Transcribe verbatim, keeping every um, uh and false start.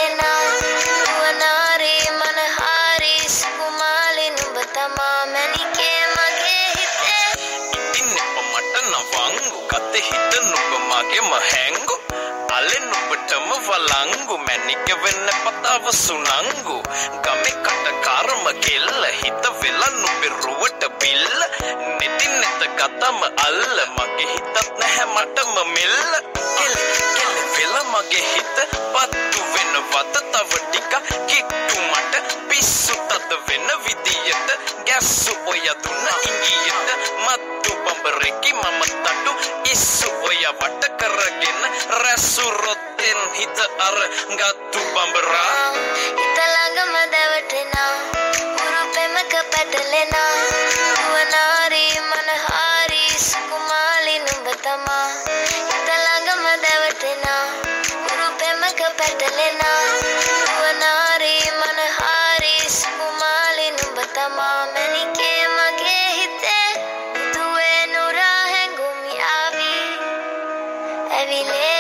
පැටලෙනා නුවනාරී මනහාරී සුකුමාලි නුඹ තමා මැණිකේ මගේ හිතේ ඉතින් එප මට නවංගු ගත හිත නුඹ මගේම හැංගු අලෙන් නුඹටම වලංගු මැණික වෙන්න පතාව සුනංගු ගමේ කට කර්ම කෙල්ල හිත වෙලා නුඹේ රුවට බිල්ල නෙතින් නැත ගතම අල්ල මගේ හිතත් නැහැ මටම මෙල්ල කෙල කෙල වෙලා මගේ හිත පත්තු වෙනවද තව ටික කිට්ටු මට පිස්සු තද වෙන විදියට ගැස්සු ඔය දුන්න ඉංගියට මත්තු බඹරෙකි මම තටු ඉස්සු ඔය වට කරගෙන රැසු රොත්තෙන් හිත අර ගත්තු බඹරා හිත ළඟම දැවටෙනා උරු පෙමක පැටලෙනා නුවනාරී මනහාරී සුකුමාලි නුඹ තමා හිත ළඟම දැවටෙනා උරු පෙමක පැටලෙනා නුවනාරී මනහාරී සුකුමාලි නුඹ තමා මැණිකේ මගේ හිතේ දුවේ නුරා හැඟුම් යාවි ඇවිලේ